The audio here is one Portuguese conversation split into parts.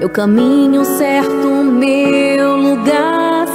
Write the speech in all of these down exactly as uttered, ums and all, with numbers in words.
meu caminho certo, meu lugar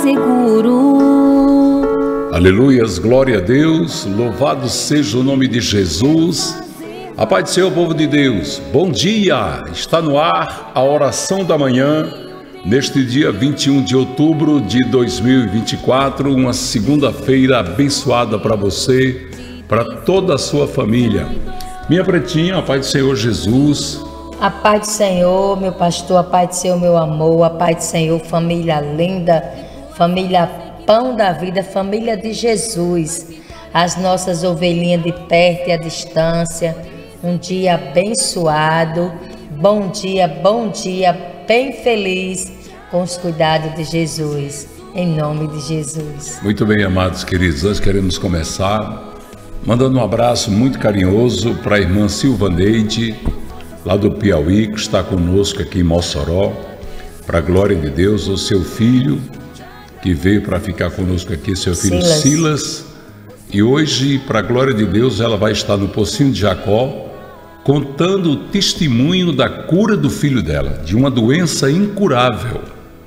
seguro. Aleluias, glória a Deus, louvado seja o nome de Jesus. A paz do Senhor, povo de Deus, bom dia, está no ar a oração da manhã, neste dia vinte e um de outubro de dois mil e vinte e quatro, uma segunda-feira abençoada para você, para toda a sua família. Minha pretinha, a paz do Senhor Jesus. A paz do Senhor, meu pastor, a paz do Senhor, meu amor, a paz do Senhor, família linda, família Pão da Vida, família de Jesus, as nossas ovelhinhas de perto e à distância, um dia abençoado, bom dia, bom dia, bem feliz com os cuidados de Jesus, em nome de Jesus. Muito bem, amados queridos, nós queremos começar mandando um abraço muito carinhoso para a irmã Silvaneide, lá do Piauí, que está conosco aqui em Mossoró, para a glória de Deus, o seu filho, que veio para ficar conosco aqui, seu filho Silas, Silas e hoje, para a glória de Deus, ela vai estar no Pocinho de Jacó, contando o testemunho da cura do filho dela, de uma doença incurável,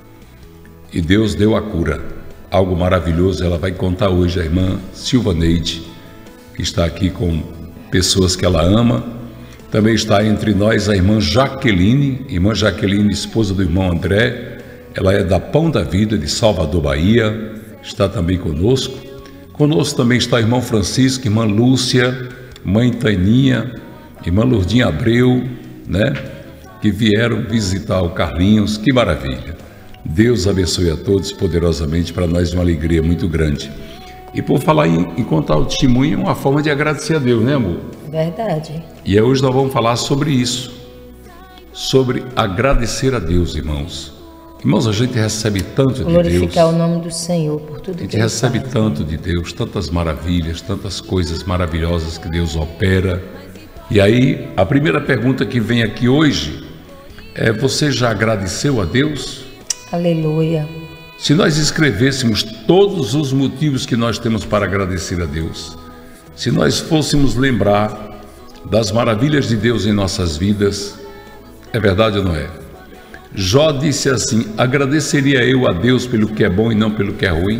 e Deus deu a cura, algo maravilhoso. Ela vai contar hoje, a irmã Silvaneide, que está aqui com pessoas que ela ama. Também está entre nós a irmã Jaqueline, irmã Jaqueline, esposa do irmão André. Ela é da Pão da Vida, de Salvador, Bahia, está também conosco. Conosco também está o irmão Francisco, irmã Lúcia, mãe Taininha, irmã Lourdinha Abreu, né? Que vieram visitar o Carlinhos. Que maravilha! Deus abençoe a todos poderosamente, para nós uma alegria muito grande. E por falar em, em contar o testemunho, é uma forma de agradecer a Deus, né, amor? Verdade. E hoje nós vamos falar sobre isso, sobre agradecer a Deus, irmãos. Irmãos, a gente recebe tanto de Deus. Glorificar o nome do Senhor por tudo que Ele faz. A gente recebe tanto de Deus, tantas maravilhas, tantas coisas maravilhosas que Deus opera. E aí, a primeira pergunta que vem aqui hoje é: você já agradeceu a Deus? Aleluia. Se nós escrevêssemos todos os motivos que nós temos para agradecer a Deus, se nós fôssemos lembrar das maravilhas de Deus em nossas vidas, é verdade ou não é? Jó disse assim: agradeceria eu a Deus pelo que é bom e não pelo que é ruim?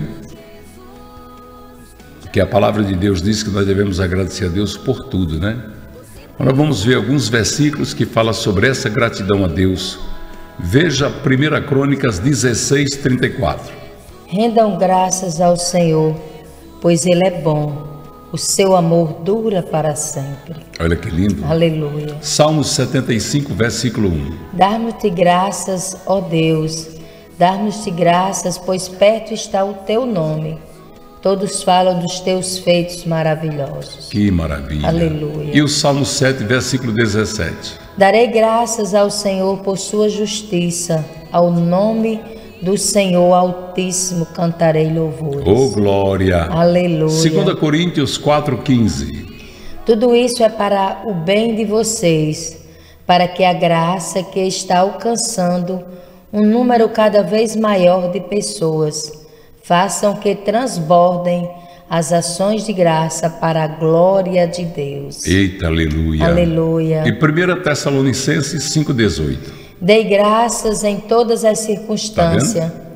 Porque a palavra de Deus diz que nós devemos agradecer a Deus por tudo, né? Agora vamos ver alguns versículos que falam sobre essa gratidão a Deus. Veja primeira Crônicas dezesseis, trinta e quatro. Rendam graças ao Senhor, pois Ele é bom, o seu amor dura para sempre. Olha que lindo. Aleluia. Salmos setenta e cinco, versículo um. Dar-nos-te graças, ó Deus, dar-nos-te graças, pois perto está o teu nome. Todos falam dos teus feitos maravilhosos. Que maravilha. Aleluia. E o Salmo sete, versículo dezessete. Darei graças ao Senhor por sua justiça, ao nome do Senhor Altíssimo cantarei louvores. Oh, glória. Aleluia. segunda Coríntios quatro, quinze. Tudo isso é para o bem de vocês, para que a graça que está alcançando um número cada vez maior de pessoas façam que transbordem as ações de graça para a glória de Deus. Eita, aleluia. Aleluia. E primeira Tessalonicenses cinco, dezoito. Dei graças em todas as circunstâncias, tá,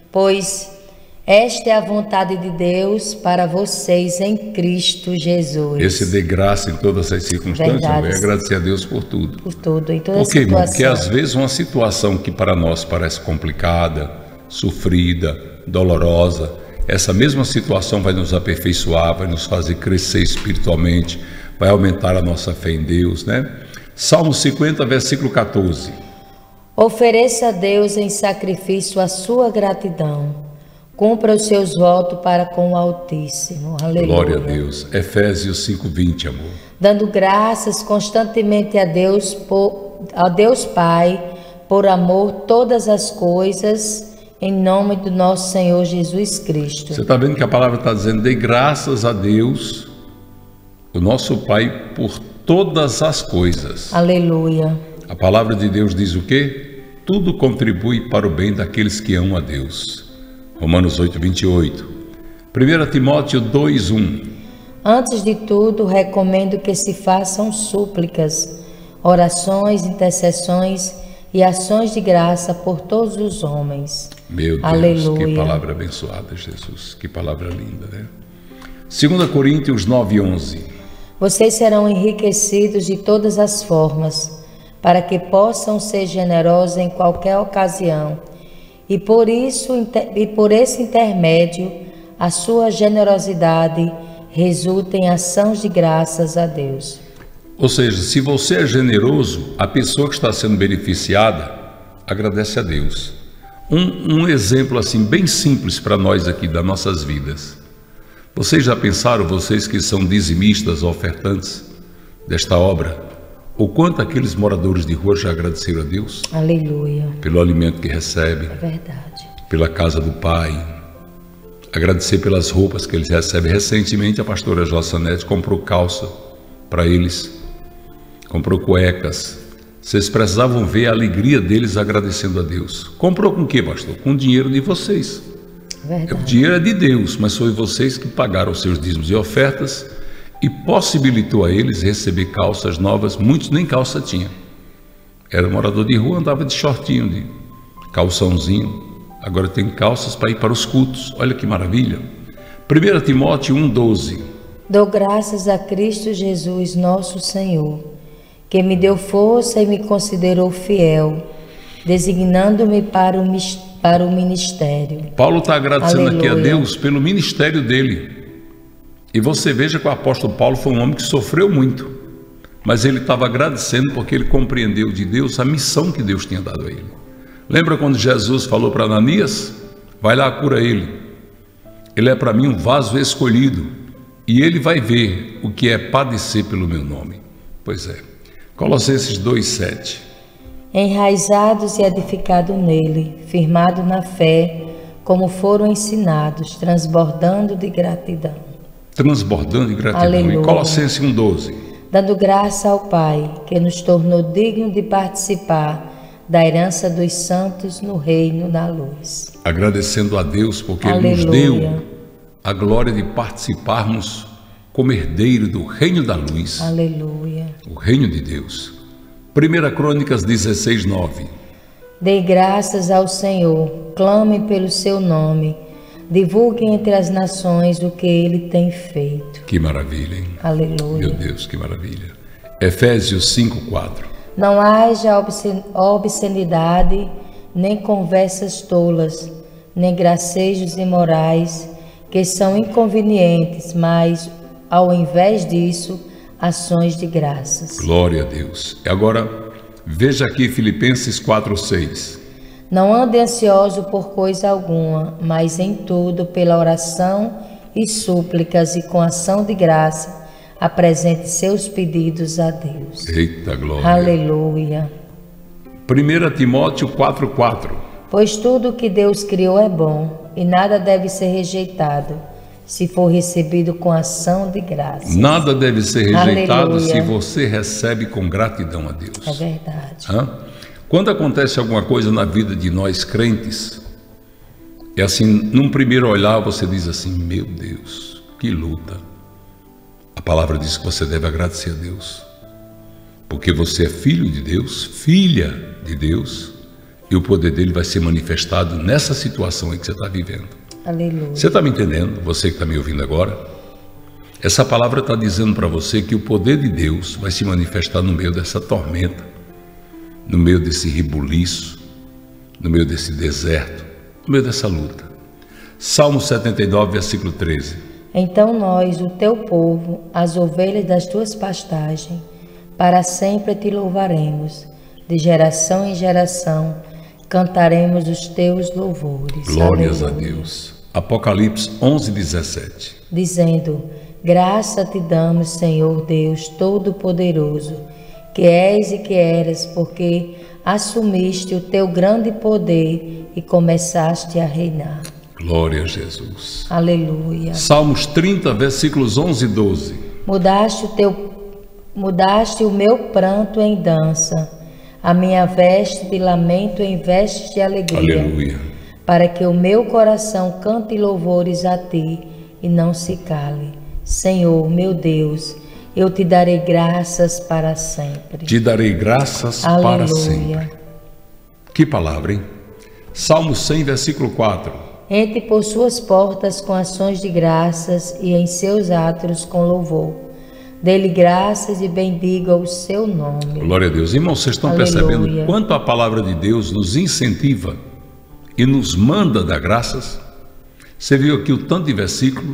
pois esta é a vontade de Deus para vocês em Cristo Jesus. Esse dê graça em todas as circunstâncias, vai agradecer a Deus por tudo. Por tudo, em toda Por quê, situação. irmão? Porque às vezes uma situação que para nós parece complicada, sofrida, dolorosa, essa mesma situação vai nos aperfeiçoar, vai nos fazer crescer espiritualmente, vai aumentar a nossa fé em Deus, né? Salmo cinquenta, versículo quatorze. Ofereça a Deus em sacrifício a sua gratidão. Cumpra os seus votos para com o Altíssimo. Aleluia. Glória a Deus. Efésios cinco, vinte, amor. Dando graças constantemente a Deus, por, a Deus Pai, por amor todas as coisas, em nome do nosso Senhor Jesus Cristo. Você está vendo que a palavra está dizendo: dê graças a Deus, o nosso Pai, por todas as coisas. Aleluia. A palavra de Deus diz o quê? Tudo contribui para o bem daqueles que amam a Deus. Romanos oito, vinte e oito. primeira Timóteo dois, um. Antes de tudo, recomendo que se façam súplicas, orações, intercessões e ações de graça por todos os homens. Meu Deus, Aleluia. Que palavra abençoada, Jesus. Que palavra linda, né? segunda Coríntios nove, onze. Vocês serão enriquecidos de todas as formas, para que possam ser generosos em qualquer ocasião, e por isso e por esse intermédio a sua generosidade resulta em ações de graças a Deus. Ou seja, se você é generoso, a pessoa que está sendo beneficiada agradece a Deus. Um, um exemplo assim bem simples para nós aqui das nossas vidas. Vocês já pensaram, vocês que são dizimistas, ofertantes desta obra, o quanto aqueles moradores de rua já agradeceram a Deus? Aleluia. Pelo alimento que recebem, É verdade. pela casa do Pai, agradecer pelas roupas que eles recebem. Recentemente a pastora Jossanete comprou calça para eles, comprou cuecas. Vocês precisavam ver a alegria deles agradecendo a Deus. Comprou com o que, pastor? Com o dinheiro de vocês. Verdade. O dinheiro é de Deus, mas foi vocês que pagaram os seus dízimos e ofertas e possibilitou a eles receber calças novas. Muitos nem calça tinham. Era morador de rua, andava de shortinho, de calçãozinho. Agora tem calças para ir para os cultos. Olha que maravilha. primeira Timóteo um, doze. Dou graças a Cristo Jesus, nosso Senhor, que me deu força e me considerou fiel, designando-me para o, para o ministério. Paulo está agradecendo Aleluia. aqui a Deus pelo ministério dele. E você veja que o apóstolo Paulo foi um homem que sofreu muito, mas ele estava agradecendo porque ele compreendeu de Deus a missão que Deus tinha dado a ele. Lembra quando Jesus falou para Ananias? Vai lá, cura ele. Ele é para mim um vaso escolhido e ele vai ver o que é padecer pelo meu nome. Pois é. Colossenses dois, sete. Enraizados e edificados nele, firmado na fé, como foram ensinados, transbordando de gratidão. Transbordando de gratidão. Aleluia. E Colossenses um, doze. Dando graça ao Pai, que nos tornou dignos de participar da herança dos santos no reino da luz. Agradecendo a Deus porque Aleluia. Ele nos deu a glória de participarmos como herdeiro do reino da luz, Aleluia. o reino de Deus. primeira Crônicas dezesseis, nove. Dei graças ao Senhor, clamem pelo seu nome, divulguem entre as nações o que ele tem feito. Que maravilha, hein? Aleluia. Meu Deus, que maravilha. Efésios cinco, quatro. Não haja obscenidade, nem conversas tolas, nem gracejos imorais, que são inconvenientes, mas, ao invés disso, ações de graças. Glória a Deus. E agora, veja aqui Filipenses quatro, seis. Não ande ansioso por coisa alguma, mas em tudo, pela oração e súplicas e com ação de graça, apresente seus pedidos a Deus. Eita glória. Aleluia. primeira Timóteo quatro, quatro. Pois tudo que Deus criou é bom, e nada deve ser rejeitado, se for recebido com ação de graça. Nada deve ser rejeitado. Aleluia. Se você recebe com gratidão a Deus. É verdade. Hã? Quando acontece alguma coisa na vida de nós crentes, é assim, num primeiro olhar você diz assim, meu Deus, que luta. A palavra diz que você deve agradecer a Deus, porque você é filho de Deus, filha de Deus, e o poder dele vai ser manifestado nessa situação aí que você está vivendo. Aleluia. Você está me entendendo? Você que está me ouvindo agora? Essa palavra está dizendo para você que o poder de Deus vai se manifestar no meio dessa tormenta, no meio desse rebuliço, no meio desse deserto, no meio dessa luta. Salmo setenta e nove, versículo treze. Então nós, o teu povo, as ovelhas das tuas pastagens, para sempre te louvaremos, de geração em geração, cantaremos os teus louvores. Glórias Aleluia. a Deus. Apocalipse onze, dezessete. Dizendo, graça te damos, Senhor Deus Todo-Poderoso, que és e que eras, porque assumiste o teu grande poder e começaste a reinar. Glória a Jesus. Aleluia. Salmos trinta, versículos onze e doze. Mudaste o teu, mudaste o meu pranto em dança, a minha veste de lamento em vestes de alegria. Aleluia. Para que o meu coração cante louvores a ti e não se cale. Senhor, meu Deus, eu te darei graças para sempre. Te darei graças Aleluia. para sempre. Que palavra, hein? Salmo cem, versículo quatro. Entre por suas portas com ações de graças e em seus átrios com louvor. Dê-lhe graças e bendiga o seu nome. Glória a Deus. Irmãos, vocês estão Aleluia. Percebendo quanto a palavra de Deus nos incentiva e nos manda dar graças? Você viu aqui o tanto de versículo?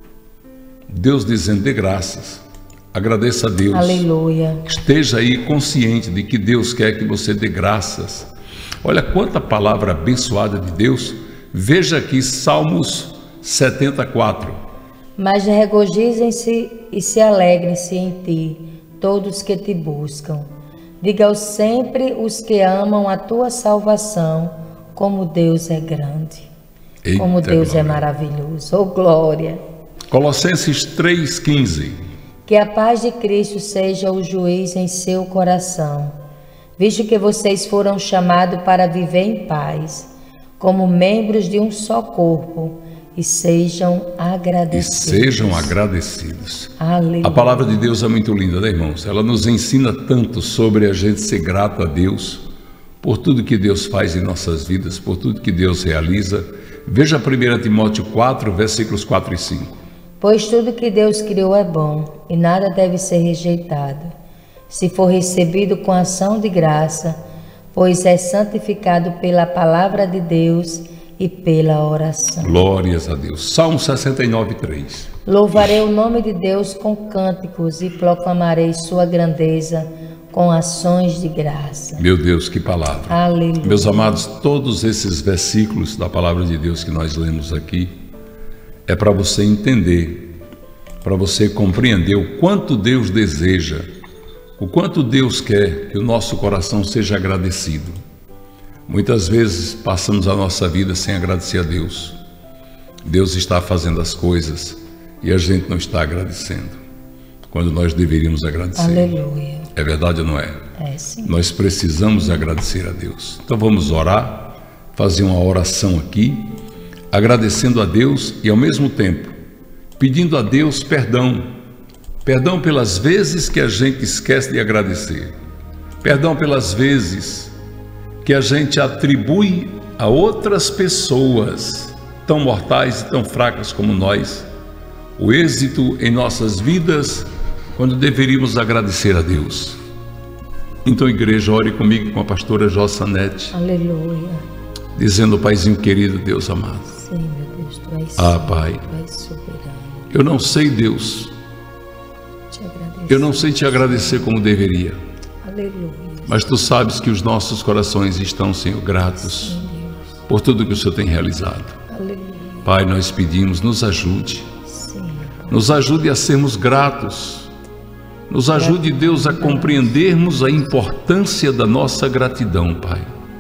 Deus dizendo: dê graças, agradeça a Deus. Aleluia. Esteja aí consciente de que Deus quer que você dê graças. Olha quanta palavra abençoada de Deus. Veja aqui Salmos setenta e quatro. Mas regozijem-se e se alegrem-se em ti, todos que te buscam. Diga-o sempre os que amam a tua salvação, como Deus é grande. Eita, como Deus glória. É maravilhoso. Oh, glória. Colossenses três, quinze. Que a paz de Cristo seja o juiz em seu coração, visto que vocês foram chamados para viver em paz, como membros de um só corpo, e sejam agradecidos. E sejam agradecidos. Aleluia. A palavra de Deus é muito linda, né, irmãos? Ela nos ensina tanto sobre a gente ser grato a Deus por tudo que Deus faz em nossas vidas, por tudo que Deus realiza. Veja primeiro Timóteo quatro, versículos quatro e cinco. Pois tudo que Deus criou é bom, e nada deve ser rejeitado, se for recebido com ação de graça, pois é santificado pela palavra de Deus e pela oração. Glórias a Deus. Salmo sessenta e nove, três. Louvarei o nome de Deus com cânticos e proclamarei sua grandeza com ações de graça. Meu Deus, que palavra. Aleluia. Meus amados, todos esses versículos da palavra de Deus que nós lemos aqui é para você entender, para você compreender o quanto Deus deseja, o quanto Deus quer que o nosso coração seja agradecido. Muitas vezes passamos a nossa vida sem agradecer a Deus. Deus está fazendo as coisas e a gente não está agradecendo, quando nós deveríamos agradecer. Aleluia. É verdade ou não é? É sim. Nós precisamos agradecer a Deus. Então vamos orar, fazer uma oração aqui, agradecendo a Deus e ao mesmo tempo pedindo a Deus perdão. Perdão pelas vezes que a gente esquece de agradecer. Perdão pelas vezes que a gente atribui a outras pessoas tão mortais e tão fracas como nós o êxito em nossas vidas, quando deveríamos agradecer a Deus. Então, igreja, ore comigo com a pastora Jossanete. Aleluia. Dizendo: Paizinho querido, Deus amado. Sim, meu Deus, tu és Ah, santo, Pai. tu és soberano. Eu não sei, Deus, Te agradeço. eu não sei te agradecer como deveria, Aleluia. mas Tu sabes que os nossos corações estão, Senhor, gratos Sim, Deus. por tudo que o Senhor tem realizado. Aleluia. Pai, nós pedimos, nos ajude, Sim, meu Pai. nos ajude a sermos gratos, nos ajude, Deus, a compreendermos a importância da nossa gratidão, Pai,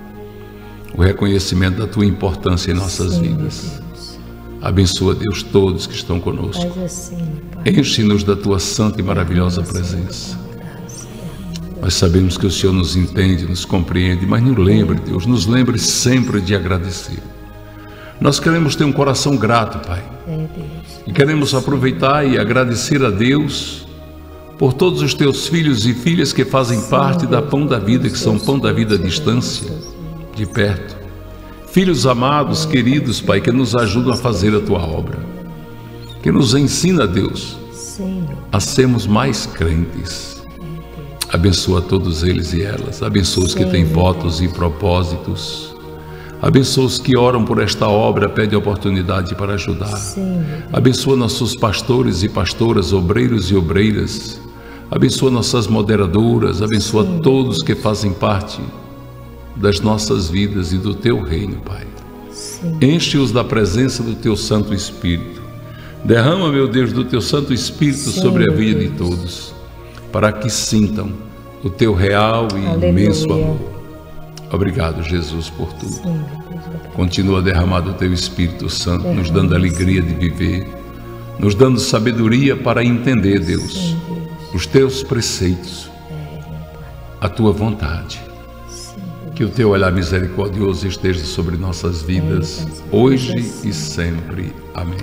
o reconhecimento da Tua importância em nossas Sim, vidas. meu Deus. Abençoa, Deus, todos que estão conosco. Faz assim, Pai. Enche-nos da Tua santa e maravilhosa presença. Nós sabemos que o Senhor nos entende, nos compreende, mas nos lembre, Deus, nos lembre sempre de agradecer. Nós queremos ter um coração grato, Pai, É, Deus. e queremos aproveitar e agradecer a Deus por todos os Teus filhos e filhas que fazem parte da Pão da Vida, que são Pão da Vida à distância, de perto. Filhos amados, queridos, Pai, que nos ajudam a fazer a Tua obra, que nos ensina, Deus, Sim, meu a sermos mais crentes. Abençoa todos eles e elas. Abençoa os que têm votos e propósitos. Abençoa os que oram por esta obra, pede oportunidade para ajudar. Sim, meu Deus. Abençoa nossos pastores e pastoras, obreiros e obreiras. Abençoa nossas moderadoras. Abençoa todos que fazem parte das nossas vidas e do Teu reino, Pai. Sim. Enche-os da presença do Teu Santo Espírito. Derrama, meu Deus, do Teu Santo Espírito Sim, sobre a meu vida de Deus. todos, para que sintam o Teu real e Aleluia. imenso amor. Obrigado, Jesus, por tudo. Sim, meu Deus. Obrigado. Continua a derramar o Teu Espírito Santo, nos Derrama, dando alegria de viver, nos dando sabedoria para entender, Deus, Sim, Deus. os Teus preceitos, a Tua vontade. Sim, Que o Teu olhar misericordioso esteja sobre nossas vidas, hoje e sempre. Amém.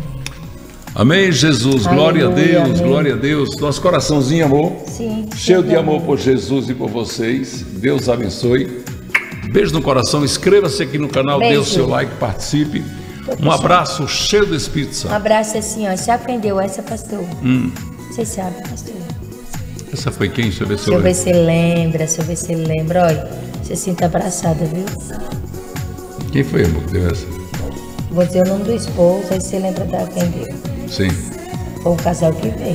Amém, Jesus. Glória a Aleluia, Deus, amém. glória a Deus. Nosso coraçãozinho, amor, Sim. cheio de amor por Jesus e por vocês. Deus abençoe. Beijo no coração, inscreva-se aqui no canal, Beijo. dê o seu like, participe. Um abraço cheio do Espírito Um Santo. abraço assim, ó. Você aprendeu essa, pastor? Hum. Você sabe, pastor? Essa foi quem? Deixa eu ver se Deixa eu eu ver se lembra, deixa eu ver se lembra. Olha, você se sinta abraçada, viu? Quem foi, amor, que deu essa? Vou dizer o nome do esposo, aí você lembra da quem deu. Sim. Foi um casal que veio.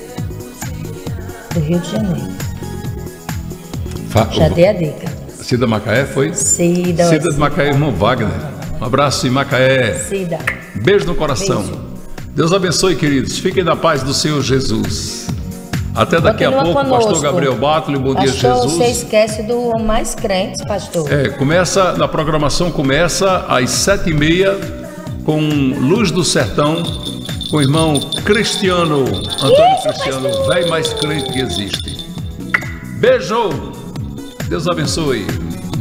Do Rio de Janeiro. Fa... Já dei a dica. Cida Macaé foi? Cida. Cida de Macaé, irmão Wagner. Um abraço em Macaé. Cida. Beijo no coração. Beijo. Deus abençoe, queridos. Fiquem na paz do Senhor Jesus. Até daqui Continua a pouco, conosco. pastor Gabriel Bartoli, bom dia, Pastor, Jesus. você esquece do Mais Crentes, pastor. É, começa, na programação começa às sete e meia com Luz do Sertão, com o irmão Cristiano, Antônio Isso, Cristiano, pastor. velho mais crente que existe. Beijo! Deus abençoe.